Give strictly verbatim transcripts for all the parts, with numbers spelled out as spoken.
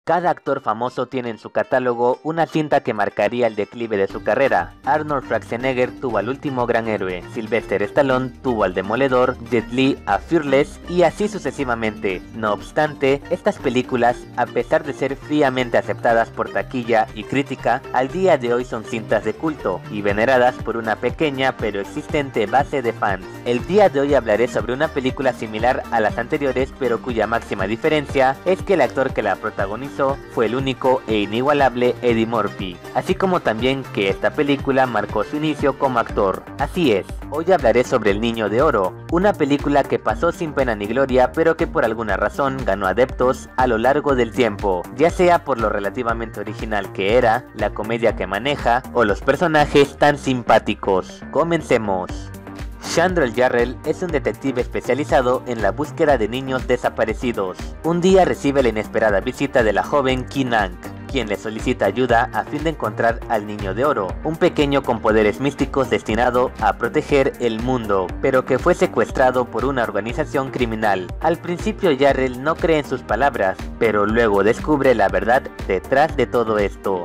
Cada actor famoso tiene en su catálogo una cinta que marcaría el declive de su carrera. Arnold Schwarzenegger tuvo al último gran héroe, Sylvester Stallone tuvo al demoledor, Jet Li a Fearless y así sucesivamente. No obstante, estas películas, a pesar de ser fríamente aceptadas por taquilla y crítica, al día de hoy son cintas de culto y veneradas por una pequeña pero existente base de fans. El día de hoy hablaré sobre una película similar a las anteriores, pero cuya máxima diferencia es que el actor que la protagonizó fue el único e inigualable Eddie Murphy, así como también que esta película marcó su inicio como actor. Así es, hoy hablaré sobre El Niño de Oro, una película que pasó sin pena ni gloria, pero que por alguna razón ganó adeptos a lo largo del tiempo, ya sea por lo relativamente original que era, la comedia que maneja o los personajes tan simpáticos. Comencemos. Chandler Jarrell es un detective especializado en la búsqueda de niños desaparecidos. Un día recibe la inesperada visita de la joven Ki-Nang, quien le solicita ayuda a fin de encontrar al Niño de Oro, un pequeño con poderes místicos destinado a proteger el mundo, pero que fue secuestrado por una organización criminal. Al principio Jarrell no cree en sus palabras, pero luego descubre la verdad detrás de todo esto.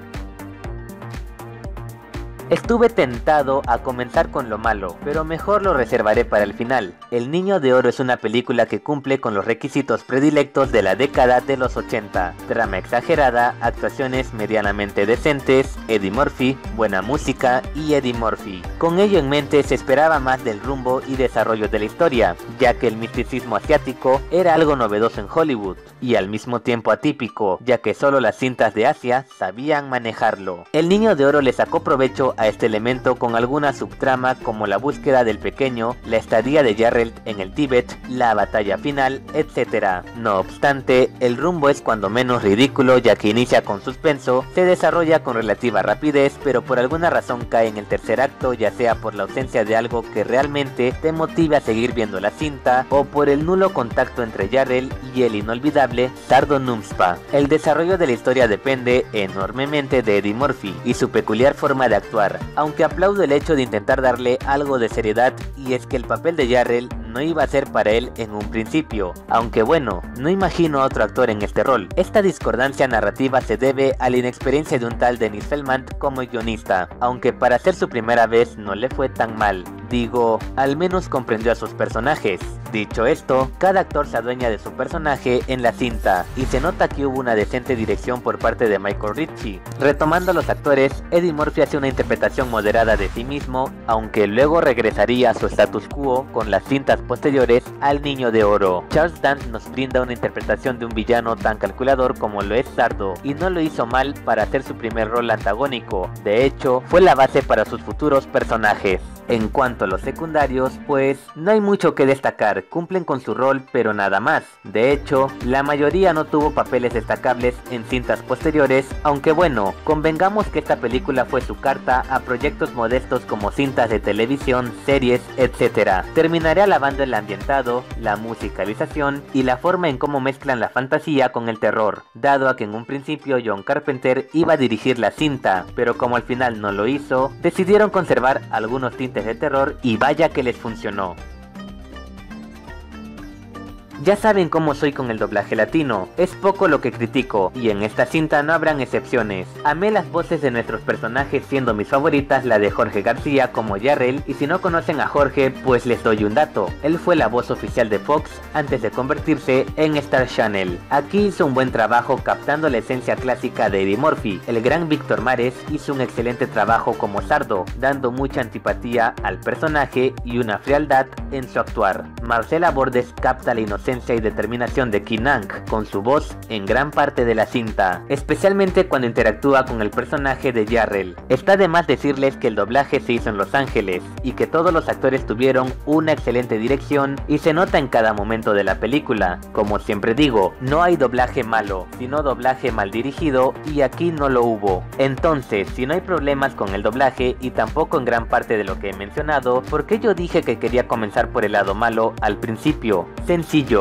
Estuve tentado a comenzar con lo malo, pero mejor lo reservaré para el final. El Niño de Oro es una película que cumple con los requisitos predilectos de la década de los ochenta. Trama exagerada, actuaciones medianamente decentes, Eddie Murphy, buena música y Eddie Murphy. Con ello en mente se esperaba más del rumbo y desarrollo de la historia, ya que el misticismo asiático era algo novedoso en Hollywood, y al mismo tiempo atípico, ya que solo las cintas de Asia sabían manejarlo. El Niño de Oro le sacó provecho a este elemento con alguna subtrama como la búsqueda del pequeño, la estadía de Jarrell en el Tíbet, la batalla final, etcétera. No obstante, el rumbo es cuando menos ridículo, ya que inicia con suspenso, se desarrolla con relativa rapidez, pero por alguna razón cae en el tercer acto, ya sea por la ausencia de algo que realmente te motive a seguir viendo la cinta, o por el nulo contacto entre Jarrell y el inolvidable Sardo Numspa. El desarrollo de la historia depende enormemente de Eddie Murphy y su peculiar forma de actuar, aunque aplaudo el hecho de intentar darle algo de seriedad, y es que el papel de Jarrell no iba a ser para él en un principio, aunque bueno, no imagino a otro actor en este rol. Esta discordancia narrativa se debe a la inexperiencia de un tal Dennis Feldman como guionista, aunque para ser su primera vez no le fue tan mal. Digo, al menos comprendió a sus personajes. Dicho esto, cada actor se adueña de su personaje en la cinta, y se nota que hubo una decente dirección por parte de Michael Ritchie. Retomando a los actores, Eddie Murphy hace una interpretación moderada de sí mismo, aunque luego regresaría a su status quo con las cintas posteriores al Niño de Oro. Charles Dance nos brinda una interpretación de un villano tan calculador como lo es Sardo, y no lo hizo mal para hacer su primer rol antagónico. De hecho, fue la base para sus futuros personajes. En cuanto a los secundarios, pues no hay mucho que destacar, cumplen con su rol pero nada más. De hecho, la mayoría no tuvo papeles destacables en cintas posteriores, aunque bueno, convengamos que esta película fue su carta a proyectos modestos como cintas de televisión, series, etcétera. Terminaré alabando el ambientado, la musicalización y la forma en cómo mezclan la fantasía con el terror, dado a que en un principio John Carpenter iba a dirigir la cinta, pero como al final no lo hizo, decidieron conservar algunos tintes de terror y vaya que les funcionó. Ya saben cómo soy con el doblaje latino, es poco lo que critico, y en esta cinta no habrán excepciones. Amé las voces de nuestros personajes, siendo mis favoritas la de Jorge García como Jarrell, y si no conocen a Jorge, pues les doy un dato. Él fue la voz oficial de Fox antes de convertirse en Star Channel. Aquí hizo un buen trabajo captando la esencia clásica de Eddie Murphy. El gran Víctor Mares hizo un excelente trabajo como Sardo, dando mucha antipatía al personaje y una frialdad en su actuar. Marcela Bordes capta la inocencia y determinación de Ki-Nang con su voz en gran parte de la cinta, especialmente cuando interactúa con el personaje de Jarrell. Está de más decirles que el doblaje se hizo en Los Ángeles y que todos los actores tuvieron una excelente dirección y se nota en cada momento de la película. Como siempre digo, no hay doblaje malo, sino doblaje mal dirigido, y aquí no lo hubo. Entonces, si no hay problemas con el doblaje y tampoco en gran parte de lo que he mencionado, ¿por qué yo dije que quería comenzar por el lado malo al principio? Sencillo.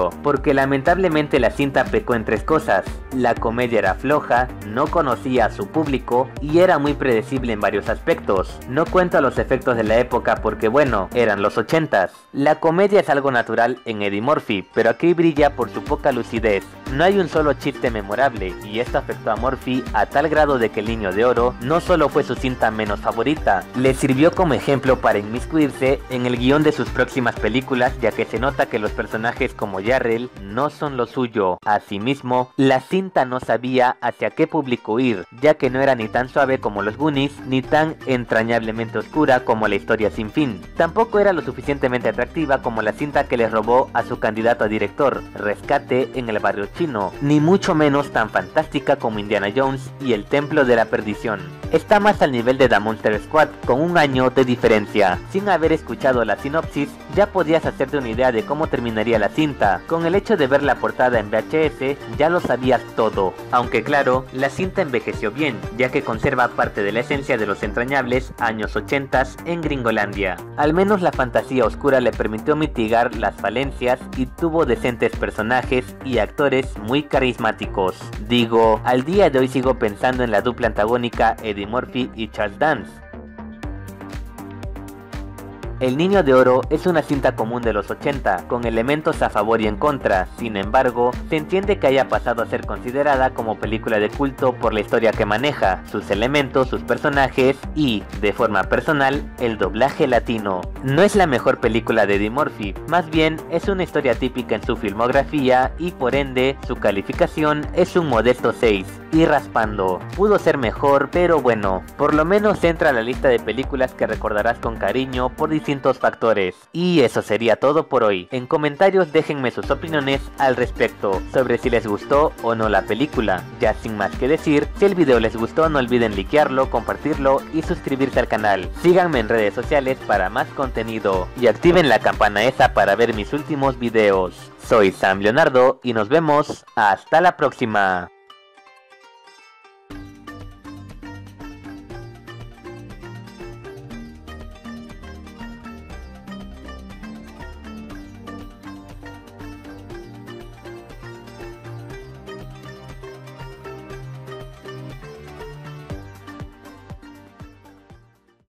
estudio, porque lamentablemente la cinta pecó en tres cosas. La comedia era floja, no conocía a su público y era muy predecible en varios aspectos. No cuento los efectos de la época porque bueno, eran los ochentas. La comedia es algo natural en Eddie Murphy, pero aquí brilla por su poca lucidez. No hay un solo chiste memorable y esto afectó a Murphy a tal grado de que El Niño de Oro no solo fue su cinta menos favorita, le sirvió como ejemplo para inmiscuirse en el guión de sus próximas películas, ya que se nota que los personajes como Jarrell no son lo suyo. Asimismo, la cinta no sabía hacia qué público ir, ya que no era ni tan suave como los Goonies, ni tan entrañablemente oscura como La Historia Sin Fin. Tampoco era lo suficientemente atractiva como la cinta que le robó a su candidato a director, Rescate en el Barrio Chino, ni mucho menos tan fantástica como Indiana Jones y El Templo de la Perdición. Está más al nivel de The Monster Squad, con un año de diferencia. Sin haber escuchado la sinopsis, ya podías hacerte una idea de cómo terminaría la cinta. Con el hecho de ver la portada en V H S, ya lo sabías todo. Aunque claro, la cinta envejeció bien, ya que conserva parte de la esencia de los entrañables años ochenta en Gringolandia. Al menos la fantasía oscura le permitió mitigar las falencias y tuvo decentes personajes y actores muy carismáticos. Digo, al día de hoy sigo pensando en la dupla antagónica Eddie Murphy y Charles Dance. El Niño de Oro es una cinta común de los ochenta, con elementos a favor y en contra. Sin embargo, se entiende que haya pasado a ser considerada como película de culto por la historia que maneja, sus elementos, sus personajes y, de forma personal, el doblaje latino. No es la mejor película de Eddie Murphy, más bien es una historia típica en su filmografía y por ende, su calificación es un modesto seis. Y raspando, pudo ser mejor, pero bueno, por lo menos entra a la lista de películas que recordarás con cariño por distintos factores. Y eso sería todo por hoy. En comentarios déjenme sus opiniones al respecto, sobre si les gustó o no la película. Ya sin más que decir, si el video les gustó no olviden likearlo, compartirlo y suscribirse al canal. Síganme en redes sociales para más contenido y activen la campana esa para ver mis últimos videos. Soy Sam Leonardo y nos vemos hasta la próxima.